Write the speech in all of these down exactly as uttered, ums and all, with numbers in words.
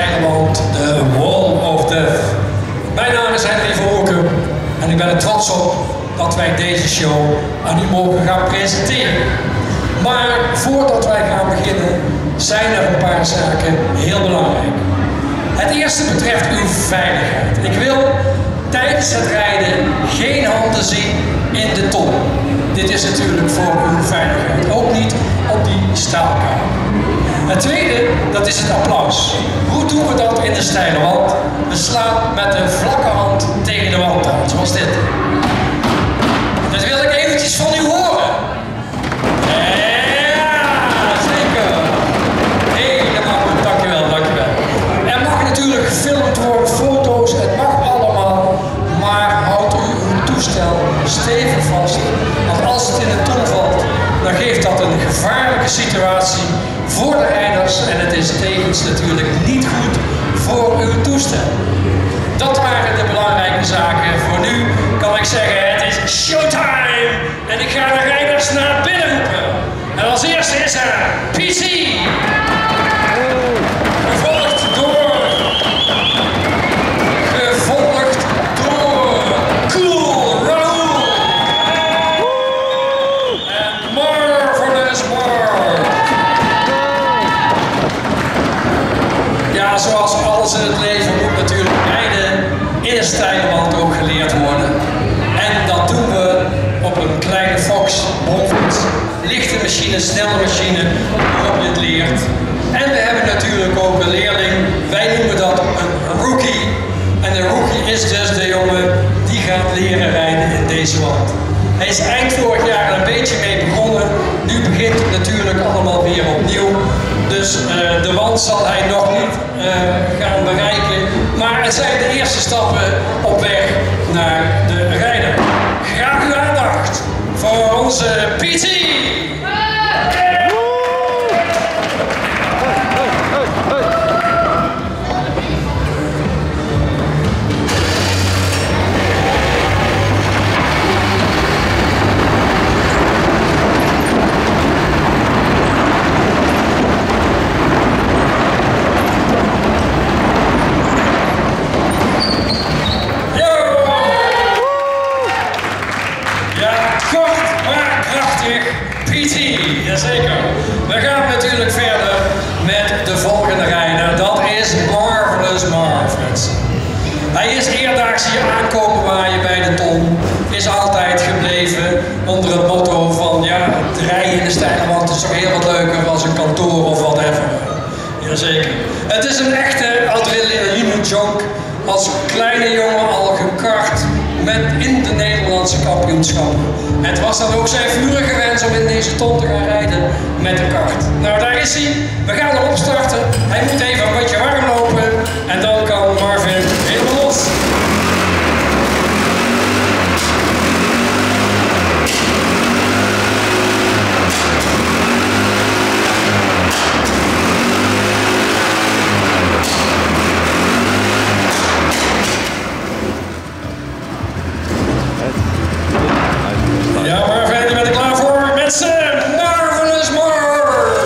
stijlwand, de Wall of Death. Mijn naam is Henry Volken en ik ben er trots op dat wij deze show aan u mogen gaan presenteren. Maar voordat wij gaan beginnen zijn er een paar zaken heel belangrijk. Het eerste betreft uw veiligheid. Ik wil tijdens het rijden geen handen zien in de ton. Dit is natuurlijk voor uw veiligheid, ook niet op die staalkamer. Het tweede, dat is het applaus. Hoe doen we dat in de steile wand? We slaan met de vlakke hand tegen de wand aan, zoals dit. Dat wil ik eventjes van u horen. Ja, zeker. Helemaal goed, dankjewel, dankjewel. Er mag natuurlijk gefilmd worden, foto's, het mag allemaal. Maar houdt u uw toestel stevig vast. Want als het in de ton valt, dan geeft dat een gevaarlijke situatie voor de rijders en het is tevens natuurlijk niet goed voor uw toestel. Dat waren de belangrijke zaken. Voor nu kan ik zeggen, het is showtime! En ik ga de rijders naar binnen roepen. En als eerste is er P C. Gevolgd door... Gevolgd door... Cool Raoul. En Marvelous Mark. Ja, zoals alles in het leven moet natuurlijk rijden in een steile wand ook geleerd worden. En dat doen we op een kleine Fox bromfiets. Lichte machine, snelle machine, waarop je het leert. En we hebben natuurlijk ook een leerling, wij noemen dat een rookie. En de rookie is dus de jongen die gaat leren rijden in deze wand. Hij is eind vorig jaar een beetje mee begonnen. Nu begint het natuurlijk allemaal weer opnieuw. Dus uh, de wand zal hij nog niet uh, gaan bereiken. Maar het zijn de eerste stappen op weg naar de rijder. Graag uw aandacht voor onze P T. P T, jazeker. We gaan natuurlijk verder met de volgende rijder. Dat is Marvelous Mark. Hij is eerdaags hier aankomen waaien bij de ton. Is altijd gebleven onder het motto van ja, het rijden in de steile wand is toch heel wat leuker als een kantoor of whatever. Jazeker. Het is een echte adrenaline jonk. Als kleine jongen al gekart met in de Nederlandse kampioenschappen. Het was dan ook zijn vurige wens om in deze ton te gaan rijden met de kart. Nou, daar is hij. We gaan erop starten. Hij moet even een beetje warm lopen en dan kan Marvin helemaal los. Ja, Marvin, je bent er klaar voor met z'n Marvelous Mark!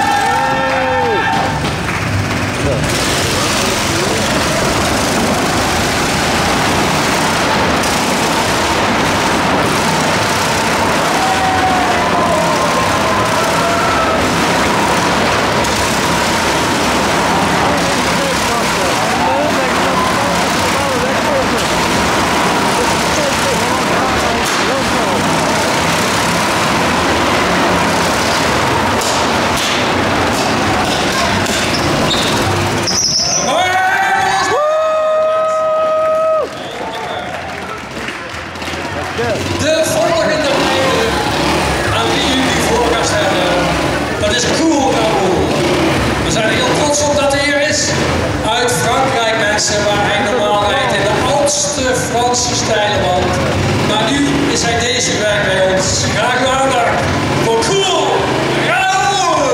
De volgende rijder aan wie jullie voor gaan stellen, dat is Cool Raoul. We zijn er heel trots op dat hij hier is. Uit Frankrijk mensen, waar hij normaal rijdt in de oudste Franse steile wand. Maar nu is hij deze week bij ons. Graag uw aandacht voor Cool Raoul!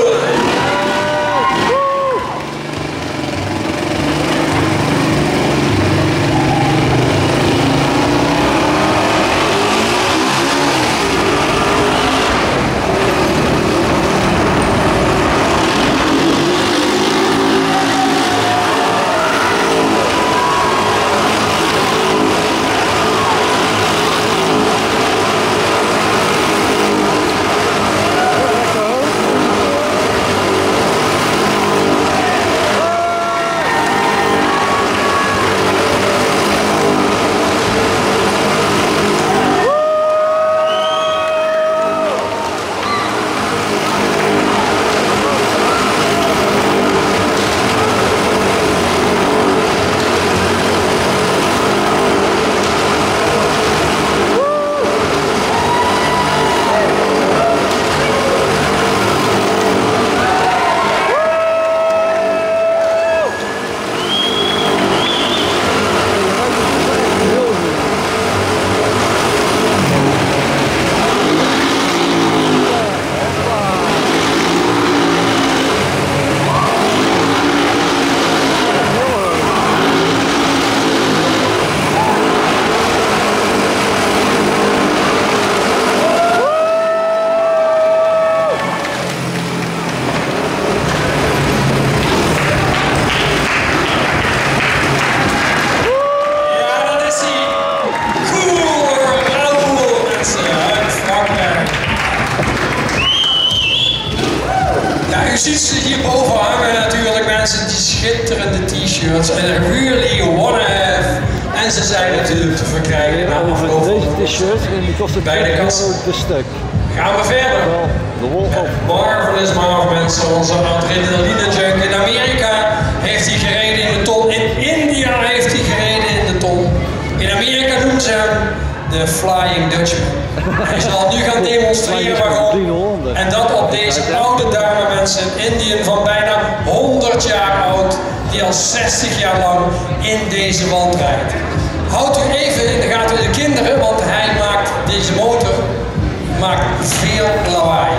schitterende t-shirts en really wanna have. En ze zijn natuurlijk te verkrijgen na afloop deze t-shirt en die kost bij de kast. per stuk. Gaan we verder. De wol op. Marvelous Marv, mensen, onze adrenaline junk. In Amerika heeft hij gereden in de ton. In India heeft hij gereden in de ton. In Amerika noemen ze hem de Flying Dutchman. Hij zal nu gaan demonstreren waarom. En dat op deze oude dame, mensen, een Indiër van bijna honderd jaar oud, die al zestig jaar lang in deze wand rijdt. Houdt u even in de gaten de kinderen, want hij maakt deze motor maakt veel lawaai.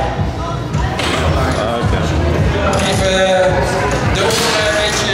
Even de oren een beetje.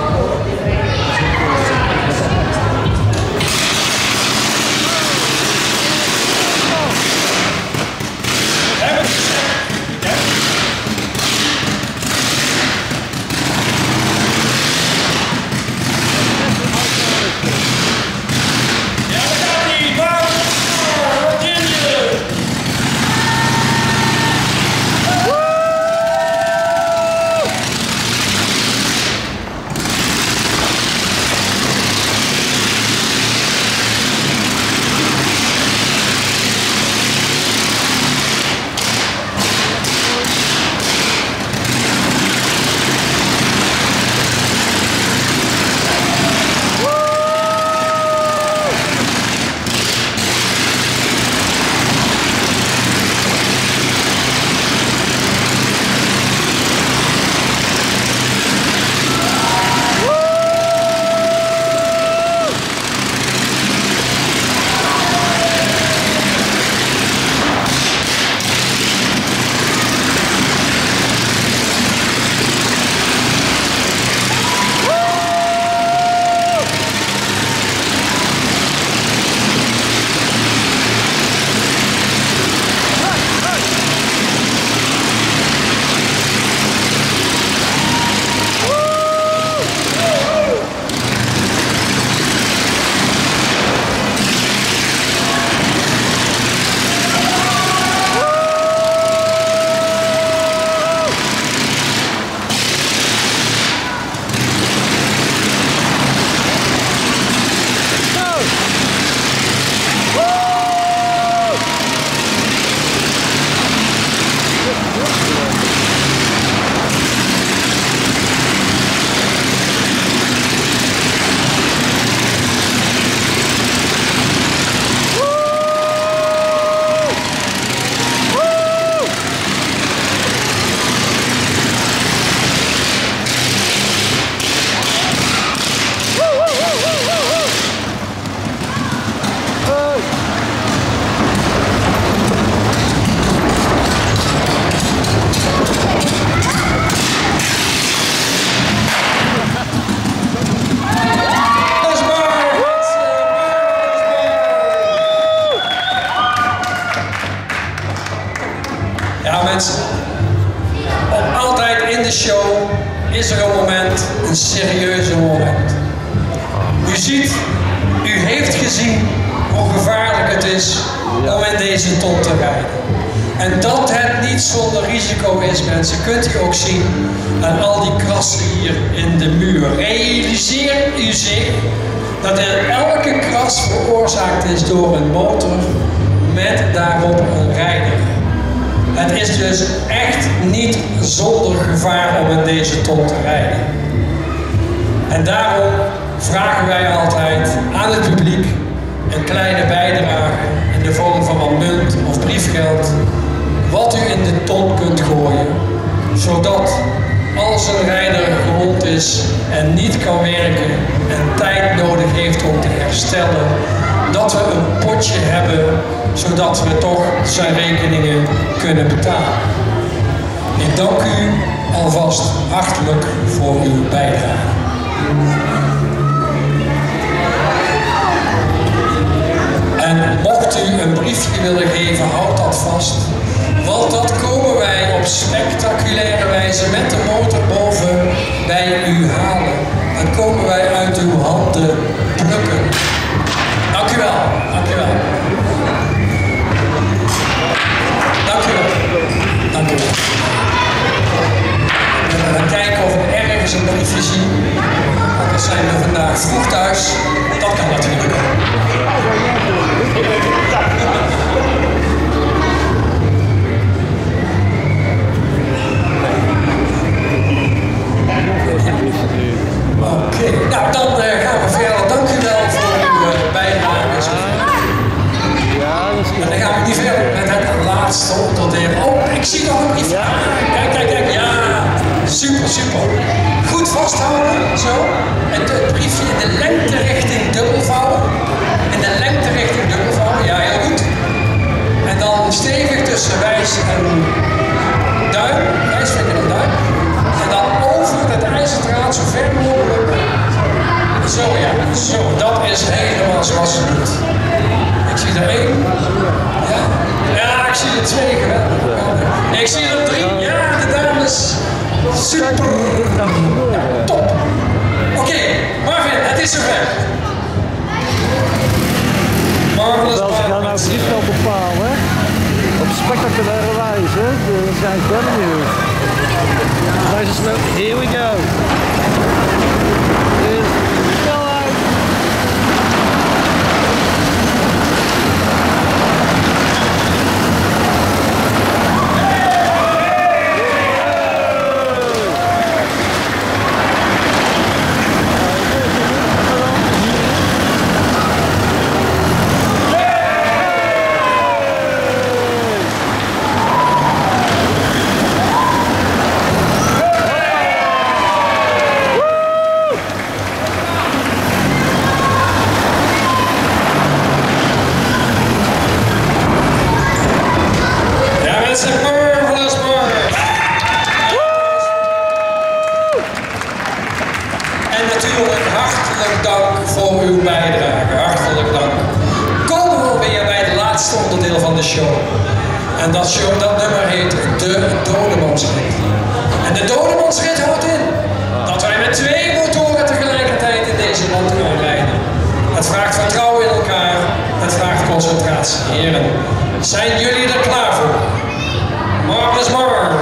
Ja mensen, altijd in de show is er een moment, een serieuze moment. U ziet, u heeft gezien hoe gevaarlijk het is om in deze ton te rijden. En dat het niet zonder risico is, mensen, kunt u ook zien aan al die krassen hier in de muur. Realiseer u zich dat er elke kras veroorzaakt is door een motor met daarop een rijder. Het is dus echt niet zonder gevaar om in deze ton te rijden. En daarom vragen wij altijd aan het publiek een kleine bijdrage in de vorm van een munt of briefgeld, wat u in de ton kunt gooien, zodat als een rijder gewond is en niet kan werken en tijd nodig heeft om te herstellen, dat we een potje hebben, zodat we toch zijn rekeningen kunnen betalen. Ik dank u alvast hartelijk voor uw bijdrage. En mocht u een briefje willen geven, houd dat vast. Want dat komen wij op spectaculaire wijze met de motor boven bij u halen. Dat komen wij uit uw handen plukken. Dank u wel, dank u wel. Dank u wel. Dank u wel. We gaan kijken of er ergens ergens een briefje zien. Anders zijn we vandaag vroeg thuis. Dat kan natuurlijk ook. Oké, okay. Nou dan uh, gaan we verder. Dank u wel voor uw uh, bijdrage. Ja, dat is goed. En dan gaan we niet verder met het laatste onderdeel. Oh, ik zie nog een briefje. Ah, kijk, kijk, kijk. Ja, super, super. Goed vasthouden, zo. En het briefje in de lengte richting dubbelvouwen. In de lengte richting dubbelvouwen, ja, heel goed. En dan stevig tussen wijs en duim. Wijsvinger en duim. En dan over het ijzerdraad zo ver mogelijk. Zo ja, zo. Dat is helemaal zoals het moet. Ik zie er één. Ja, ja ik zie er twee. Nee, ik zie er drie. Ja, de dames. Super. Ja, top. Oké, okay, Marvin, het is zover. Marvelous. Wel, ze gaan nou het vliegveld bepalen. Op spectaculaire wijze. Dan zijn ik wel benieuwd. Nice and slow. Here we go. Is snel uit. Voor uw bijdrage, hartelijk dank. Komen we weer bij het laatste onderdeel van de show. En dat, show, dat nummer heet de Dodemansrit. En de Dodemansrit houdt in dat wij met twee motoren tegelijkertijd in deze land gaan rijden. Het vraagt vertrouwen in elkaar, het vraagt concentratie. Heren, zijn jullie er klaar voor? Marvelous Marv.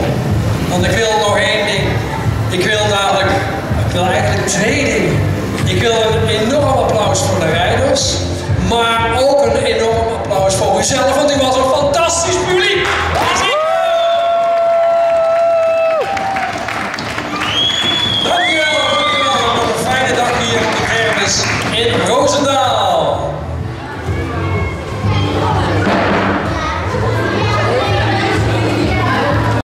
Ik Ik wil een enorm applaus voor de rijders, maar ook een enorm applaus voor uzelf, want u was al